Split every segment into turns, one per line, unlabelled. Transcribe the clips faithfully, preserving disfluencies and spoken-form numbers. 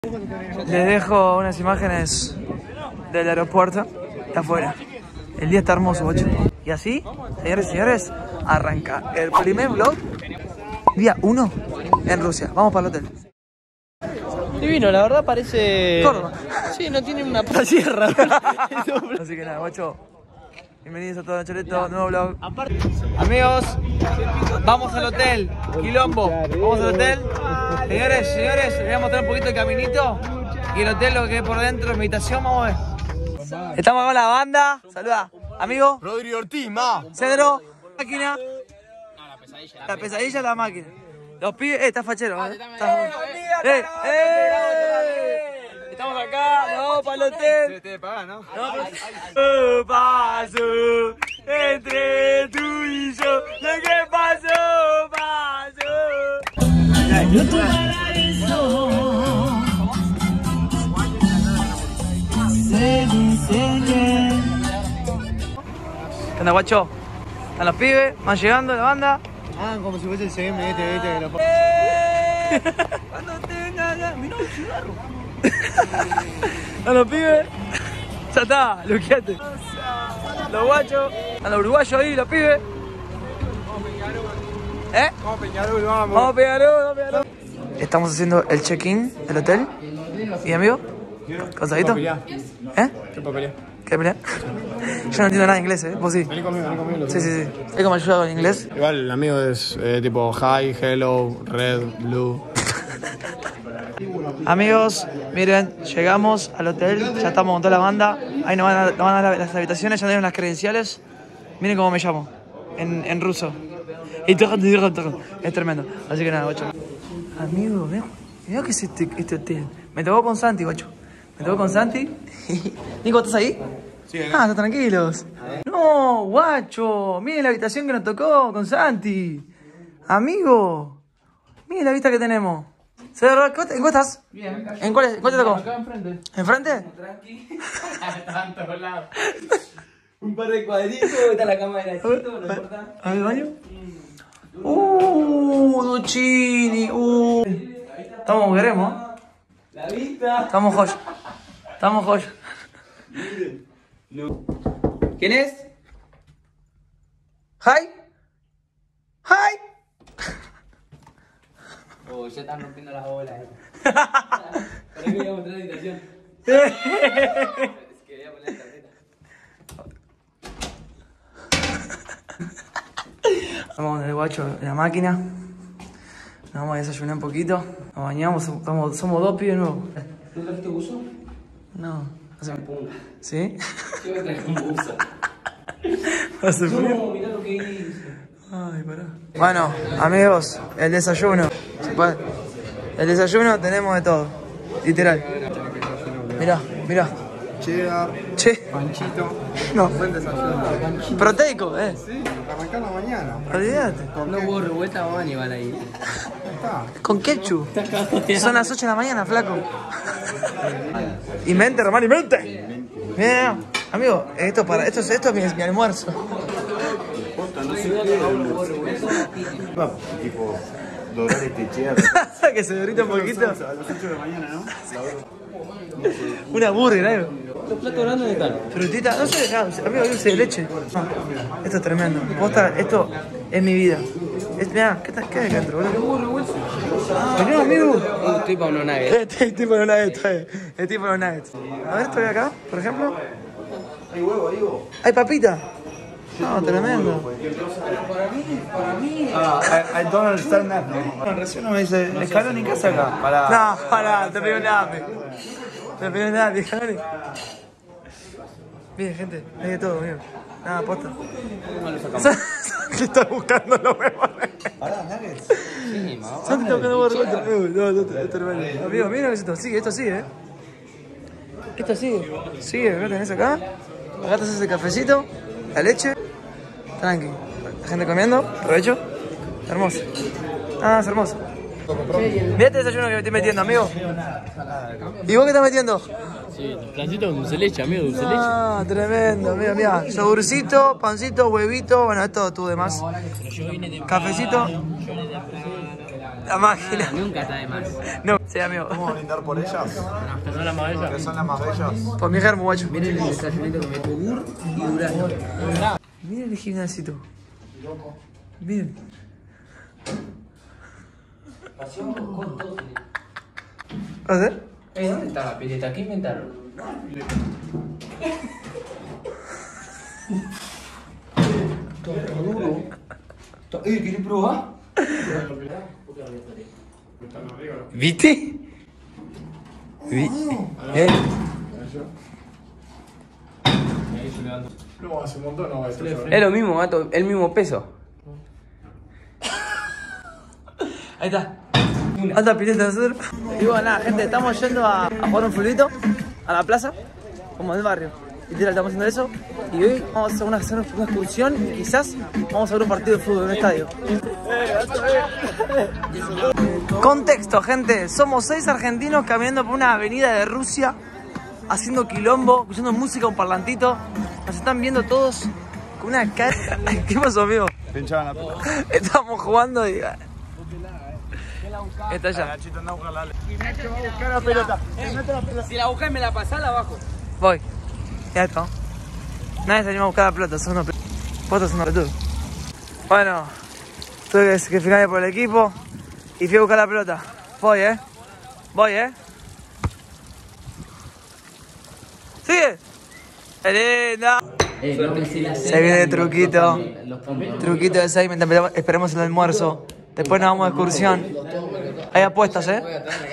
Les dejo unas imágenes del aeropuerto de afuera. El día está hermoso, bocho. Y así, señores y señores, arranca el primer vlog, día uno, en Rusia. Vamos para el hotel.
Divino, la verdad parece...
Córdoba.
Sí, no tiene una puta sierra.
Así que nada, guacho. Bienvenidos a todo Choreto, nuevo vlog. Amigos, vamos al hotel, Quilombo. Vamos al hotel. Señores, señores, les voy a mostrar un poquito el caminito. Y el hotel, lo que hay por dentro, meditación, vamos a ver. Estamos con la banda. Saluda, amigo.
Rodrigo Ortiz, ma.
Cedro, máquina. La pesadilla de la máquina. Los pibes, eh, está fachero. Eh, está... eh, eh, eh. Estamos acá, vamos para el hotel.
Te pagan, ¿no?
¿Qué pasó entre tú y yo? Lo que pasó, pasó.
Yo tu paraíso se dice que...
¿Qué onda, guacho? Están los pibes, van llegando la banda.
Ah, como si fuese el C M, este, este, que lo...
Cuando tenga ganas, mirá un cigarro. A los pibes. Ya está, luqueate. Los guachos. A los uruguayos ahí, los pibes. ¿Eh?
Vamos a Peñarol, vamos.
Vamos a Peñarol, vamos a Peñarol. Estamos haciendo el check-in del hotel. ¿Y amigo? ¿Cansadito? ¿Eh?
¿Qué papelea?
¿Qué pelea? Yo no entiendo nada de inglés, ¿eh? ¿Vos sí?
Vení conmigo, vení conmigo.
Sí, sí, sí. ¿Es como ayuda con inglés?
Igual, el amigo es eh, tipo hi, hello, red, blue.
Amigos, miren, llegamos al hotel, ya estamos con toda la banda. Ahí nos van a, nos van a dar las habitaciones, ya dieron las credenciales. Miren cómo me llamo, en, en ruso. Es tremendo. Así que nada, guacho. Amigo, mirá, mirá que es este, este hotel. Me tocó con Santi, guacho. Me tocó con Santi. Nico, ¿estás ahí?
Sí,
Ah, están tranquilos. No, guacho. Miren la habitación que nos tocó con Santi. Amigo. Miren la vista que tenemos. ¿En cuál estás?
Bien, acá.
¿En cuál, es- cuál te tocó?
Acá enfrente.
¿Enfrente?
Tranqui. Estaban en todos lados. Un par de cuadritos, está la cama de la chito, no importa.
¿A ver el baño? Uh, Duchini. Uh. Estamos como queremos.
La vista.
Estamos joya. Estamos joya.
¿Quién es?
Hi. Hi.
Oh, ya están rompiendo las bolas. Eh. Por ahí voy a mostrar la habitación. Es que voy a poner la tarjeta.
Vamos con el guacho en la máquina. Nos vamos a desayunar un poquito. Nos bañamos. Somos, somos dos pibes nuevos.
¿No trajiste buzo?
No. Hace...
Punga.
¿Sí?
Yo me traje un buzo.
Hace frío.
No, mirá lo que hice.
Ay, pará. Bueno, amigos, el desayuno. ¿Se puede? El desayuno tenemos de todo. Literal. Mirá, mirá.
Cheddar,
Che,
panchito.
no.
Buen desayuno.
Proteico, eh.
Sí, arrancar la mañana.
Olvídate.
¿Con
No
qué?
hubo revuelta, van y van ahí.
Está.
Con ketchup. Son las ocho de la mañana, flaco. Y mente, Román, y mente. Mira, amigo, esto, para, esto, esto es mi, mi almuerzo.
Tipo, dorar este cheddar.
Que se derrita un poquito.
A las ocho de la mañana, ¿no?
Una burger, algo.
¿Los platos grandes de tal?
Frutita, no sé, no, amigo, dulce de leche. No, esto es tremendo. Posta, esto es mi vida. Es, mirá, ¿qué, tal- qué hay acá adentro, boludo? Vení, amigo.
Estoy para unos nuggets.
Este tipo de nuggets, eh. El tipo de nuggets. A ver, estoy acá, por ejemplo.
Hay huevo, hay huevo.
¿Hay papita? No, tremendo.
Ah, I, I don't understand that, no. Recién me dice, escalón en casa acá. Para.
No, pará, te pido un lápiz. Te pido un lápiz, Jani. Bien, gente, hay de todo, amigo. Nada, posta. ¿Qué estás buscando los huevos?
Pará, nuggets.
Sí, ma.
Santi está buscando huevos revueltos. Eh, No, no, es tremendo. Amigo, mira que esto sigue, esto sigue, eh. Esto sigue. Sigue, acá tenés acá. Acá te haces el cafecito, la leche. Tranqui. La gente comiendo, provecho. Hermoso. Ah, es hermoso. Mira este desayuno que me estoy metiendo, amigo. ¿Y vos qué estás metiendo?
Sí, plancito con dulce leche, amigo, dulce leche.
Ah, tremendo, mira, mira. Yogurcito, pancito, huevito, bueno, esto tú demás. Cafecito. La máquina.
Ah, nunca está de más.
No, sí, amigo.
¿Vamos a brindar por ellas?
¿Que son las más bellas?
Que son las más bellas.
Por mi germo, guacho.
Miren el desayunito que me yogur y durazno.
Miren el gimnasito. Miren. ¿A ver?
Eh, ¿dónde está la pileta? ¿Qué inventaron? Todo duro. Eh, ¿querés probar?
¿Viste? Vi- ¿Eh?
No, hace un montón no va a estar.
Es lo mismo, gato, el mismo peso.
Ahí está. Alta pileta de hacer. Y bueno, nada, gente, estamos yendo a, a jugar un fulbito a la plaza, como del barrio. Y literal, estamos haciendo eso. Y hoy vamos a hacer una, hacer una excursión y quizás vamos a ver un partido de fútbol en un estadio. Contexto, gente. Somos seis argentinos caminando por una avenida de Rusia, haciendo quilombo, escuchando música, un parlantito. Nos están viendo todos con una cara. ¿Qué pasó, amigo?
Pinchaban la pelota.
Estamos jugando y... Está allá.
Si la buscas me la pasás, la bajo.
Voy. Ya está. Nadie se anima a buscar la pelota, son unos pe... Vos sos unos petudos. Bueno, tuve que, que fijarme por el equipo y fui a buscar la pelota. Voy, eh. Voy, eh. ¡Sigue! ¡Linda!
Eh, no me sé la
Se viene el truquito. Truquito de seis mientras esperemos el almuerzo. Después nos vamos de excursión. Hay apuestas, eh.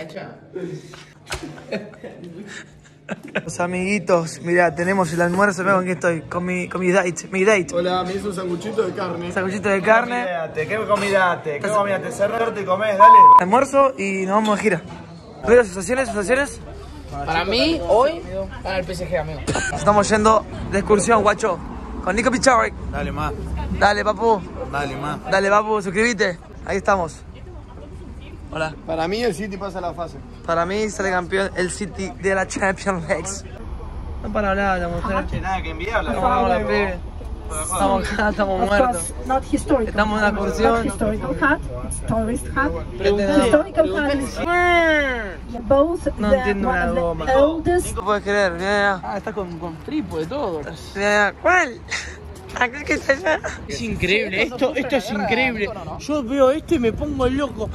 Los amiguitos, mirá, tenemos el almuerzo, ¿no? ¿Con quién estoy? Con mi, con mi date, mi date.
Hola, me hizo un sanguchito de carne.
Sanguchito de carne,
Comidate, ¿qué comidate? ¿Qué comidate? Cerrarte y comés, dale.
almuerzo y nos vamos de gira. ¿Ves las sensaciones? ¿Sensaciones?
Para mí, hoy, gana el P S G, amigo.
Estamos yendo de excursión, guacho. Con Nico Picharek.
Dale más,
Dale, papu.
dale más.
Dale, papu, suscríbete. Ahí estamos. Hola.
Para mí el City pasa la fase.
Para mí sale campeón el City de la Champions League. No para hablar, la mujer.
Che, nada que envidiarla.
Estamos acá, pibe. Estamos acá, estamos
Of
muertos.
course, not historical.
Estamos en una
Not
excursión.
historical hat, it's tourist hat.
Pregunta.
Historical hat is both
No
the,
entiendo
one
una
of the
goma.
oldest.
No puedes creer, mira,
Ah, está con, con trípode todo.
mira, mira. ¿Cuál? Aquel que está allá.
Es increíble, esto, esto es increíble. Yo veo esto y me pongo loco.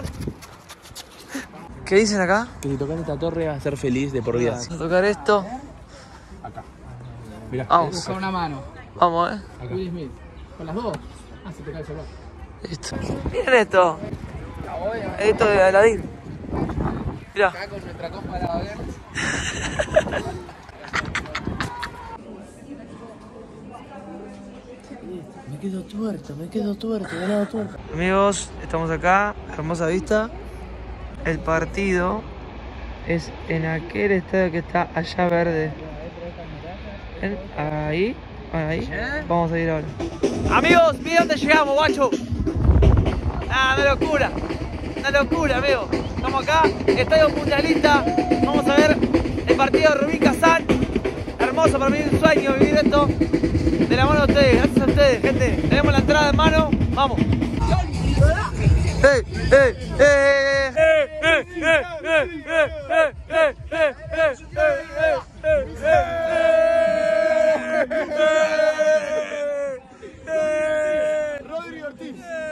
¿Qué dicen acá?
Que si tocas esta torre vas a ser feliz de por vida.
Vamos a tocar esto.
Mirá,
Vamos.
con una mano.
Vamos, eh.
Will Smith. Con las dos. Ah, se te cae el celular.
Listo. Miren esto. Esto de Aladdin. Mirá.
Acá con nuestra copa de la ver. Me quedo tuerto, me quedo tuerto, me quedo tuerto.
Amigos, estamos acá. Hermosa vista. El partido es en aquel estadio que está allá verde. ¿Ven? Ahí. Bueno, ahí. Vamos a ir ahora. Amigos, miren dónde llegamos, guacho. Ah, una locura. Una locura, amigo. Estamos acá, Estadio Mundialista. Vamos a ver el partido de Rubin Kazan. Hermoso, para mí es un sueño vivir esto de la mano de ustedes. Gracias a ustedes, gente. Tenemos la entrada en mano. Vamos. ¡Eh, eh, eh! ¡Eh, eh, eh, eh, eh, eh, eh, eh, eh, eh, eh!
Rodri Ortiz,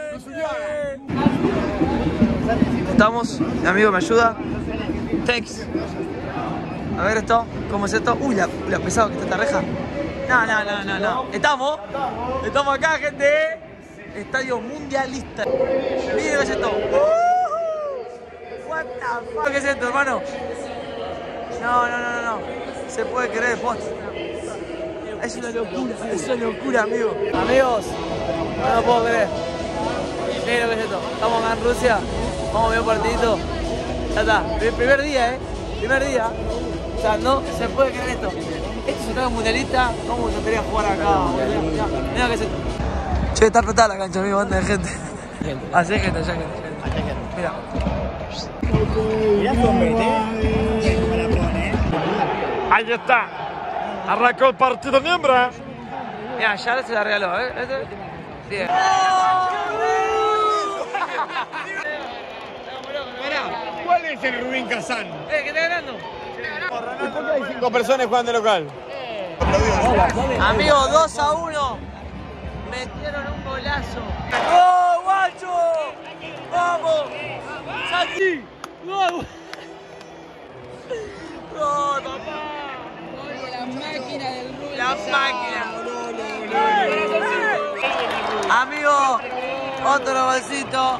Estamos, mi amigo me ayuda. Thanks. A ver esto, ¿cómo es esto? Uy, la, la pesado que está esta reja. No, no, no, no, no. Estamos, estamos acá, gente. Estadio Mundialista. Miren qué es esto. Uh, what the fuck, ¿qué es esto, hermano? No, no, no, no, no. Se puede creer, post. Es una locura, es una locura, amigo. Amigos, no lo puedo creer. Miren lo que es esto. Estamos acá en Rusia. Vamos a ver un partidito. Ya está. El primer día, eh. Primer día. O sea, no se puede creer esto. Esto es un estadio mundialista. ¿Cómo me gustaría jugar acá? Mira, mira que es esto. Che, está apretada la cancha, amigo, banda de gente. Así es gente, allá gente. Mira.
Ahí está. Arrancó el partido miembro.
Mira, ya se la regaló, ¿eh? Este. Bien.
¿Cuál es el Rubín Kazán?
Eh, ¿qué está ganando?
¿Y por qué hay cinco personas jugando local?
Amigos, dos a uno. Metieron un golazo. ¡Oh, guacho! ¡Vamos! ¡Santi! ¡Gol! ¡Gol, papá!
La máquina del Rubén.
La máquina. Amigo, otro golcito.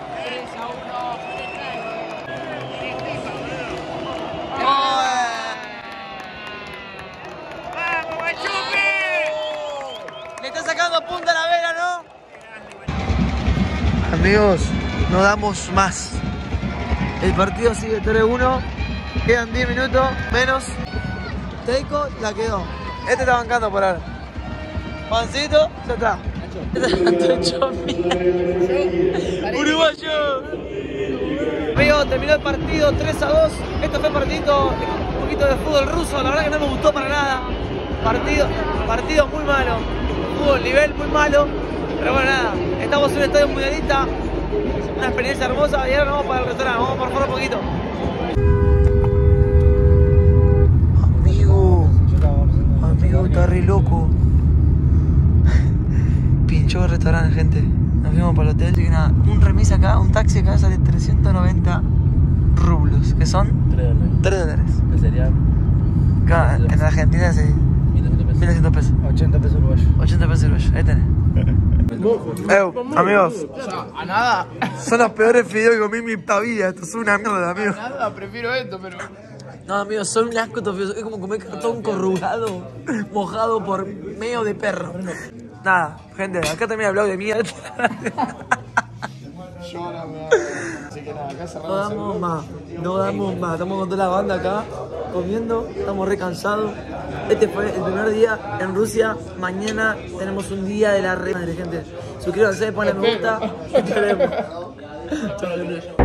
¡Vamos, Guachupe! Le está sacando punta a la vela, ¿no? Amigos, no damos más. El partido sigue tres uno. Quedan diez minutos menos. Teiko la quedó. Este está bancando por ahora. Pancito, ya está. Uruguayo. Amigos, terminó el partido tres a dos. Esto fue partido, un poquito de fútbol ruso. La verdad que no me gustó para nada. Partido, partido muy malo. Fútbol nivel muy malo. Pero bueno, nada. Estamos en un estadio mundialista. Una experiencia hermosa. Y ahora nos vamos para el restaurante. Vamos por favor un poquito. Amigo. Amigo, está re loco. Pinchó el restaurante, gente. Nos fuimos para el hotel. Así que nada, un remis acá, un taxi acá sale trescientos noventa rublos, que son tres dólares.
Que serían
Acá, en Argentina sí. mil doscientos pesos.
ochenta pesos uruguayos.
ochenta pesos uruguayos. Ahí tenés. Eh, amigos,
A nada.
son los peores fideos que comí en mi vida. Esto es una mierda, amigo.
Nada, prefiero esto, pero.
No, amigos, son un asco estos fideos. Es como comer cartón corrugado, mojado por medio de perro. Nada, gente, acá termina el vlog de mierda.
Así que nada, acá cerramos.
No damos más, no damos más. Estamos con toda la banda acá, comiendo, estamos re cansados. Este fue el primer día en Rusia. Mañana tenemos un día de la re madre, gente. Suscríbanse, ponle me gusta. Nos vemos. Chao, gente.